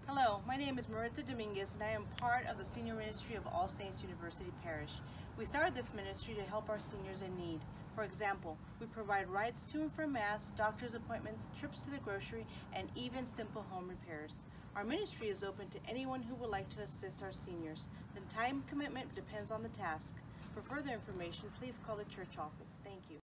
Hello, my name is Maritza Dominguez and I am part of the Senior Ministry of All Saints University Parish. We started this ministry to help our seniors in need. For example, we provide rides to and from Mass, doctor's appointments, trips to the grocery, and even simple home repairs. Our ministry is open to anyone who would like to assist our seniors. The time commitment depends on the task. For further information, please call the church office. Thank you.